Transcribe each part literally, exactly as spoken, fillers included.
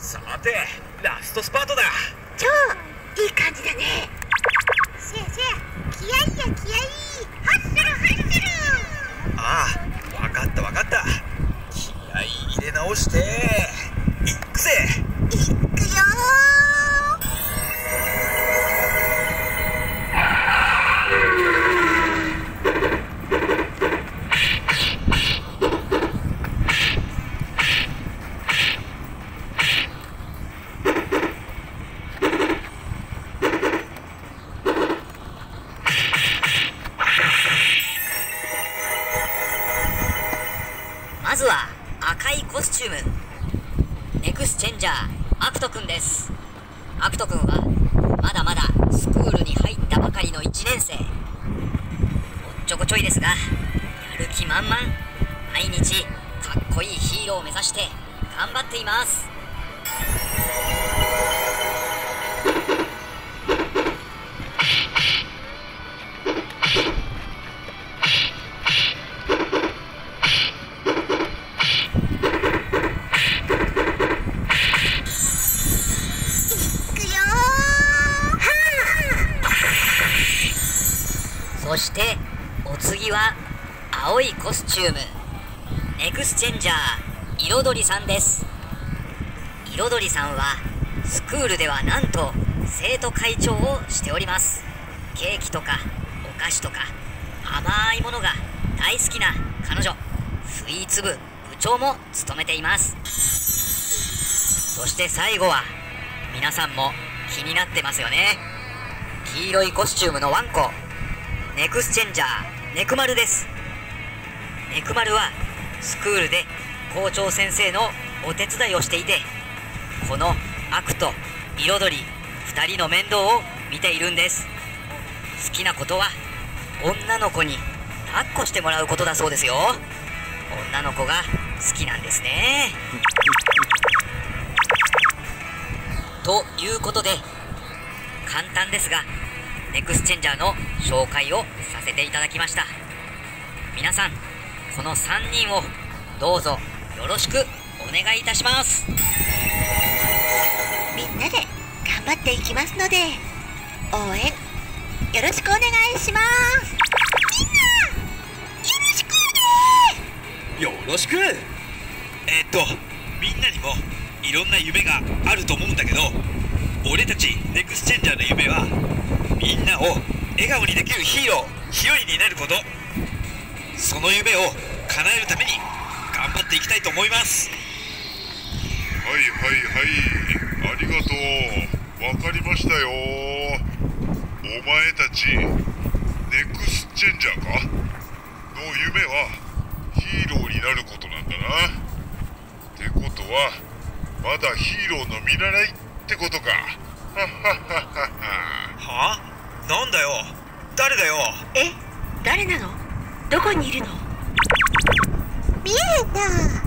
さてラストスパートだ。 超いい感じだね。せやせや、気合いや気合い。ハッスルハッスル。 ああ、わかったわかった。気合い入れ直していくぜ。 いくよまずは赤いコスチューム、ネクスチェンジャーアクトくんです。アクトくんはまだまだスクールに入ったばかりのいちねん生。おっちょこちょいですがやる気満々、毎日かっこいいヒーローを目指して頑張っています。そしてお次は青いコスチューム、ネクスチェンジャー彩りさんです。彩りさんはスクールではなんと生徒会長をしております。ケーキとかお菓子とか甘いものが大好きな彼女、スイーツ部部長も務めています。そして最後は皆さんも気になってますよね。黄色いコスチュームのワンコ、ネクスチェンジャーネクマルです。ネクマルはスクールで校長先生のお手伝いをしていて、このアクと彩りふたりの面倒を見ているんです。好きなことは女の子に抱っこしてもらうことだそうですよ。女の子が好きなんですね。ということで簡単ですがネクスチェンジャーの紹介をさせていただきました。皆さんこのさんにんをどうぞよろしくお願いいたします。 みんなで頑張っていきますので応援よろしくお願いします。みんなよろしくね。 よろしく。えっとみんなにもいろんな夢があると思うんだけど、俺たちネクスチェンジャーの夢はみんなを笑顔にできるヒーロー、ヒロインになること。その夢を叶えるために頑張っていきたいと思います。 はいはいはい、ありがとう。わかりましたよ。お前たちネクスチェンジャーかの夢はヒーローになることなんだな。ってことはまだヒーローの見習いってことか。はっはっはっは。 は？なんだよ、誰だよ。 え、誰なの？どこにいるの？見えた。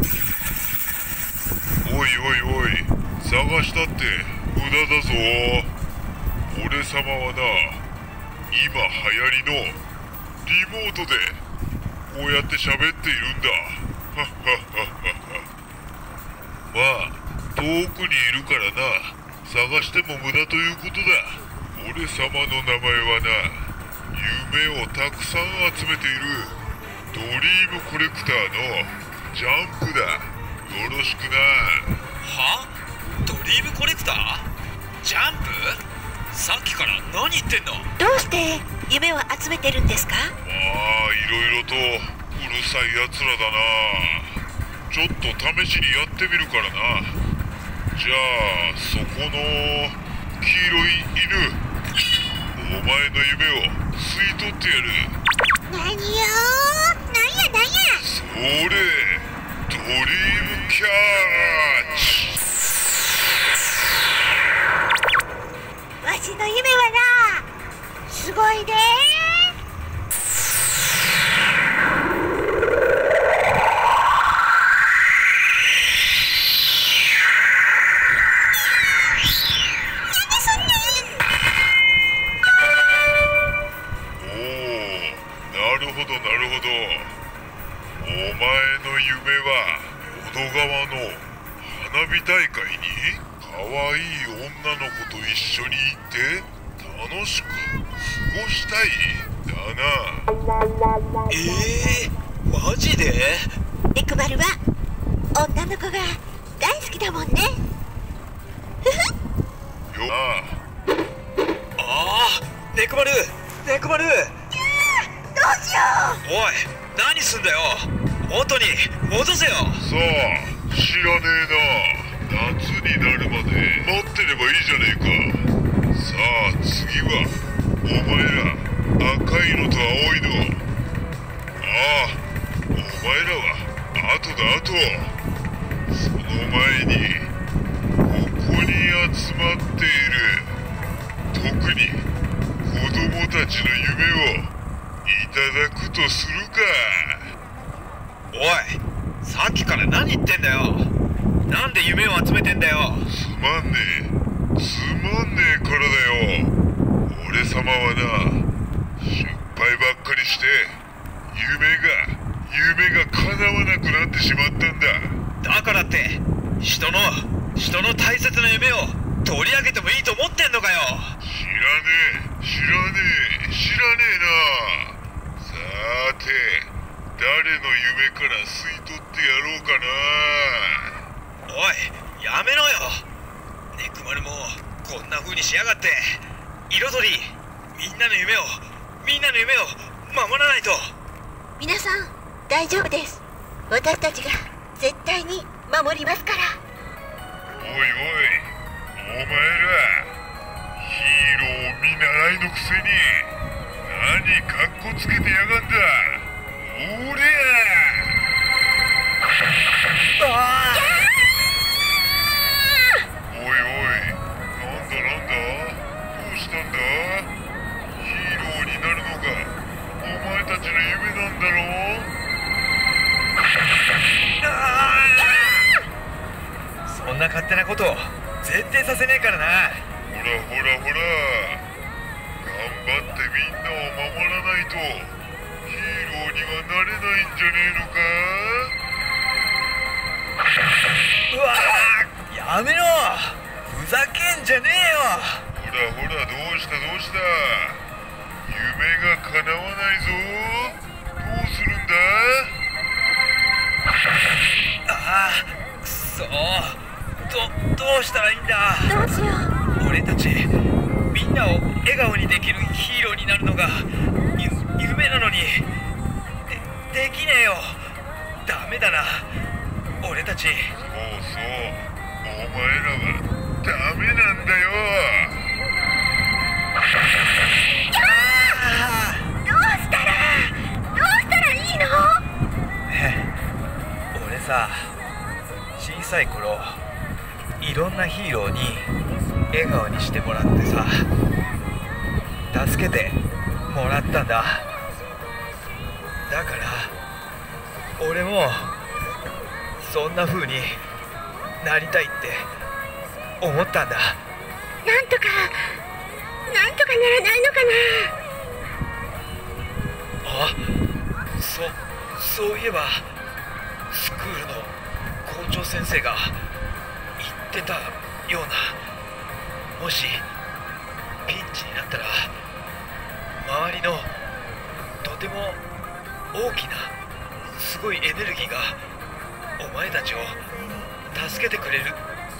おいおいおい、探したって無駄だぞ。俺様はな、今流行りのリモートでこうやって喋っているんだ。はっはっはっは。まあ遠くにいるからな、探しても無駄ということだ。俺様の名前はな、夢をたくさん集めているドリームコレクターのジャンプだ。よろしくな。 は？ドリームコレクター？ジャンプ？さっきから何言ってんの？ どうして夢を集めてるんですか？ まあいろいろとうるさいやつらだな。ちょっと試しにやってみるからな。じゃあそこの黄色い犬、お前の夢を吸い取ってやる。 なによー、なんやなんや。 それドリームキャッチ。 わしの夢はな、すごいでー。 お前の夢は小戸川の花花火大会に可愛い女の子と一緒に行って楽しく過ごしたいだな。 えー、マジで？ ネクマルは女の子が大好きだもんね。ふふ。 よあああ、ネクマルネクマル、 どうしよう。 おい、何すんだよ。元に戻せよ。 さあ、知らねえな。夏になるまで待ってればいいじゃねえか。さあ次はお前ら赤色と青いの。ああ、お前らは後だ後。その前にここに集まっている特に子供たちの夢をいただくとするか。 おい、さっきから何言ってんだよ。なんで夢を集めてんだよ。 つまんねえつまんねえからだよ。俺様はな、失敗ばっかりして夢が夢が叶わなくなってしまったんだ。 だからって人の人の大切な夢を取り上げてもいいと思ってんのかよ。 知らねえ知らねえ知らねえな。さーて誰の夢から吸い取ってやろうかな。 おい、やめろよ。ネクマルもこんな風にしやがって。彩り、みんなの夢をみんなの夢を守らないと。 皆さん大丈夫です。私たちが絶対に守りますから。 おいおい、お前らヒーロー見習いのくせに何かっこつけてやがんだ。おりゃあおいおい、なんだなんだ、どうしたんだ。ヒーローになるのがお前たちの夢なんだろう。 そんな勝手なことを絶対させねえからな。 ほらほらほら、頑張ってみんなを守らないとヒーローにはなれないんじゃねえのか。 うわー、やめろ。ふざけんじゃねえよ。 ほらほら、どうしたどうした。夢が叶わないぞ。どうするんだ。 ああ、くそー。どどうしたらいいんだ。 どうしよう。 俺たちみんなを笑顔にできるヒーローになるのがゆ夢なのにでできねえよ。ダメだな、俺たち。 そうそう、お前らはダメなんだよ。 あどうしたらどうしたらいいの。 あ、俺さ、小さい頃いろんなヒーローに笑顔にしてもらってさ、助けてもらったんだ。だから俺もそんな風になりたいって思ったんだ。 なんとかなんとかならないのかあ、そそういえばスクールの校長先生が言ってたような、もしピンチになったら周りのとても大きなすごいエネルギーがお前たちを助けてくれるって、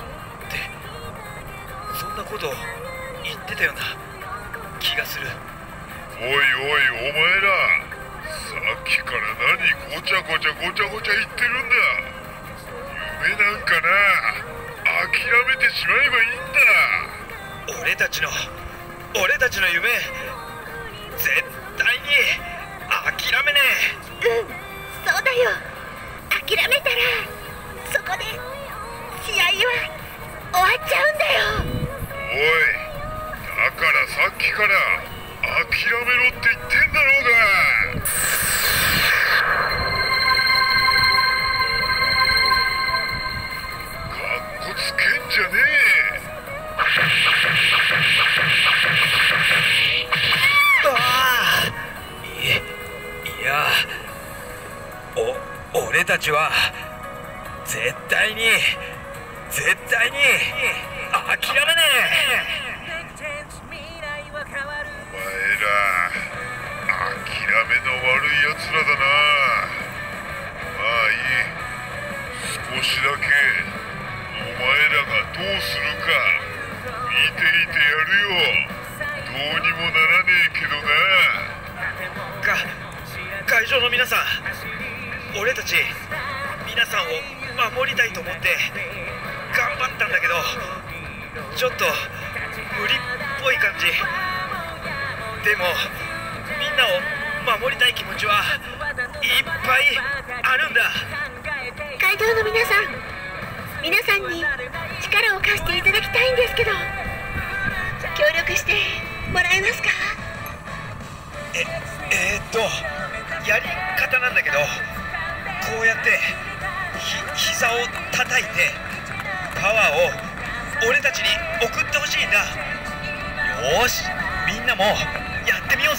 そんなことを言ってたような気がする。 おいおい、お前らさっきから何ごちゃごちゃごちゃごちゃ言ってるんだ。夢なんかな、諦めてしまえばいいんだ。 俺たちの俺たちの夢絶対に諦めねな。うん、そうだよ。諦めたらそこで試合は終わっちゃうんだよ。 おい、だからさっきから諦めろって言ってんだろうが。かっこつけんじゃねえ。 ああ、いいや、お俺たちは絶対に絶対に諦めねお前ら諦めの悪いやつらだな。まあいい、少しだけお前らがどうするか見ていてやるよ。どうにもならねえけどな。 え。か会場の皆さん、俺たち皆さんを守りたいと思って頑張ったんだけど、ちょっと無理っぽい感じ。でもみんなを守りたい気持ちはいっぱいあるんだ。 会場の皆さん、皆さんに力を貸していただきたいんですけど、協力してもらえますか？ ええー、っとやり方なんだけど、こうやってひ膝を叩いてパワーを俺たちに送ってほしいんだ。よーし、みんなもやってみようぜ。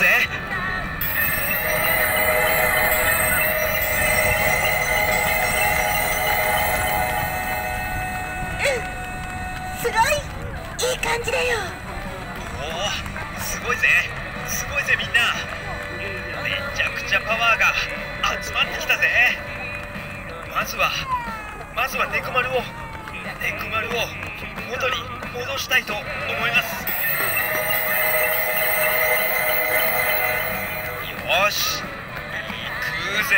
うん、すごいいい感じだよ。 おお、すごいぜすごいぜみんな。めちゃくちゃパワーが集まってきたぜ。まずはまずはネクマルをネクマルを元に戻したいと思います。よし、行くぜ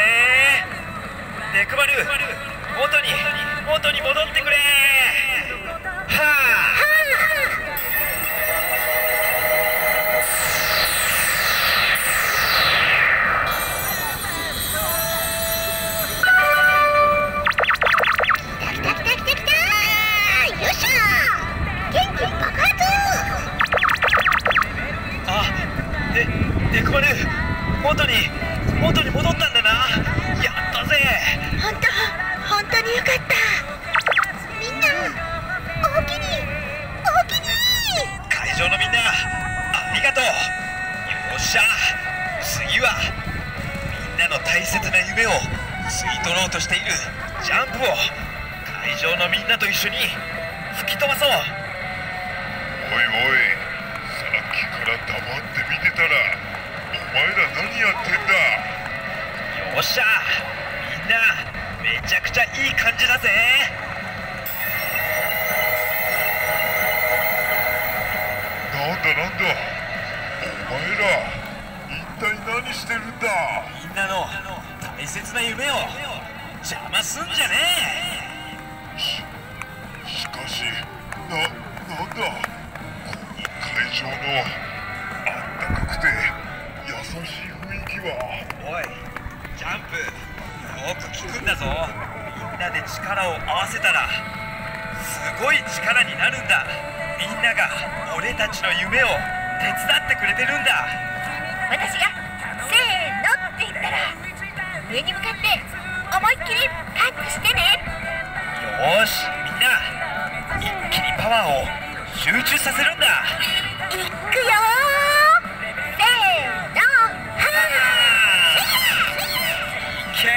ネクマル、元に元に戻ってくれ。はあ。ネクマル、元に元に戻ったんだな。やったぜ。 本当本当によかった。みんなおおきにおおきに。 会場のみんなありがとう。よっしゃ、次はみんなの大切な夢を吸い取ろうとしているジャンプを会場のみんなと一緒に吹き飛ばそう。 おいおい、さっきから黙って見てたらお前ら何やってんだ。 よっしゃ、みんなめちゃくちゃいい感じだぜ。 なんだなんだ、お前ら一体何してるんだ。 みんなの大切な夢を邪魔すんじゃねえ。 ししかしな、なんだこの会場のあったかくて優しい雰囲気は。 おいジャンプ、よく聞くんだぞ。みんなで力を合わせたらすごい力になるんだ。みんなが俺たちの夢を手伝ってくれてるんだ。 私がせーのって言ったら上に向かって思いっきりタッチしてね。 よーし、みんな一気にパワーを集中させるんだ。 いくよー、せーの、はーいけ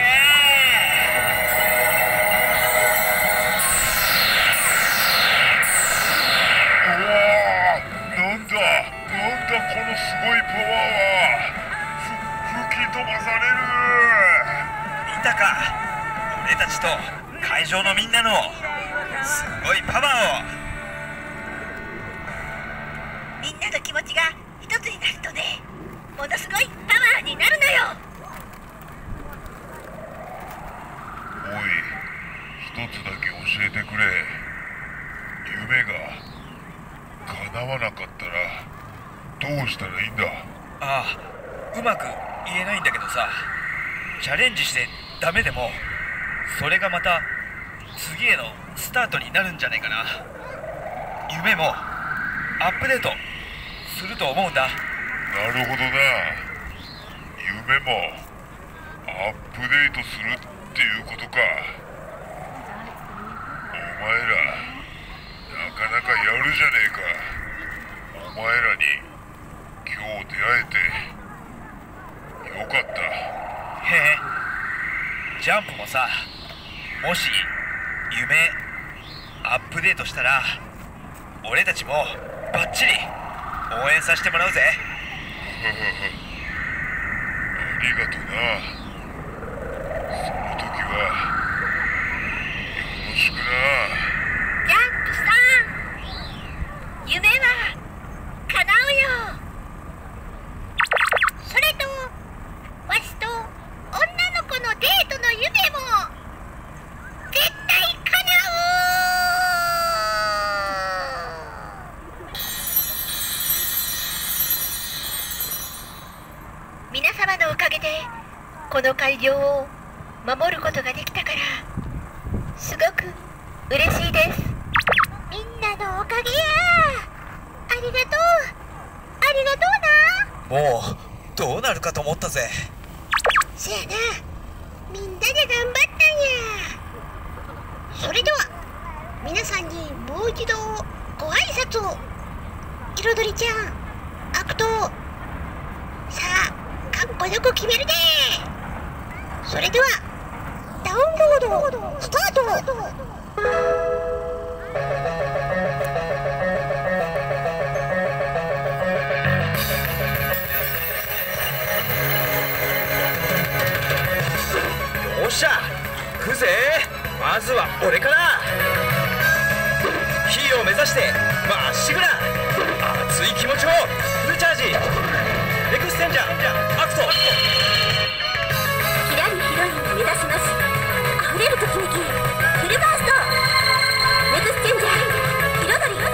うわー、なんだなんだこのすごいパワーは。ふ吹き飛ばされる。 見たか、俺たちと会場のみんなのすごいパワーを。 みんなの気持ちが一つになるとね、ものすごいパワーになるのよ。 おい、一つだけ教えてくれ。夢が叶わなかったらどうしたらいいんだ。 ああ、うまく言えないんだけどさ、チャレンジしてダメでもそれがまた次へのスタートになるんじゃないかな。夢もアップデートすると思うんだ。 なるほどな。夢もアップデートするっていうことか。お前らなかなかやるじゃねえか。お前らに今日出会えてよかった。 へえ、ジャンプもさ、もし夢アップデートしたら俺たちもバッチリ応援させてもらうぜ。 ありがとな。その時はよろしくな。 ジャンプさん、夢は叶うよ。それとわしと女の子のデートの夢も絶対叶う。皆様のおかげでこの会場を守ることができたからすごく嬉しいです。みんなのおかげや。ありがとう、ありがとうな。 もうどうなるかと思ったぜ。 せやな、みんなで頑張ったんや。それでは皆さんにもう一度ご挨拶を。彩りちゃん、アクト、さあかっこよく決めるで。それではダウンロードスタート。 よっしゃ行くぜ。まずは俺から。ヒーロー目指してまっしぐら熱い気持ちをフルチャージ。エクステンジャーアクト。 キラリヒロイン目指します。溢れるときめきフルバースト。ネクスチェンジャー彩り。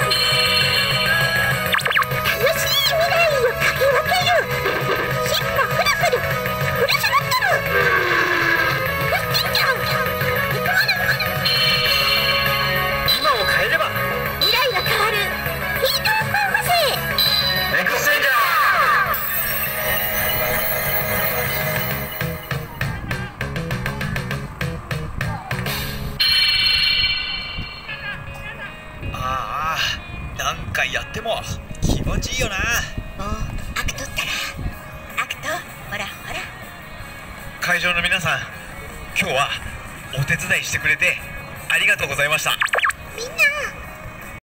楽しい未来を駆け抜ける。シンパフラフルフルシュロットル。ネクスチェンジャーニコマル。 今を変えれば未来が変わる。ヒートアップをせ。 ネクステンジャー。ああ、何回やっても気持ちいいよな。 もうアクトったら。アクト、ほらほら。 会場の皆さん、今日はお手伝いしてくれてありがとうございました。 みんな